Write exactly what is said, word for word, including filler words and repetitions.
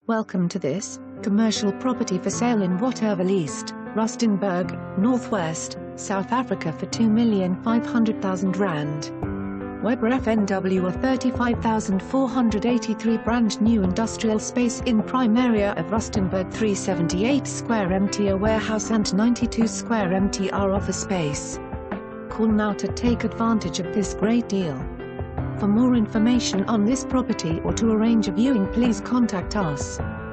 Welcome to this commercial property for sale in Waterval East, Rustenburg, Northwest, South Africa for two million five hundred thousand rand. Web Ref N W R three five four eight three brand new industrial space in Prime Area of Rustenburg, three seventy-eight square meters warehouse and ninety-two square meters office space. Call now to take advantage of this great deal. For more information on this property or to arrange a viewing, please contact us.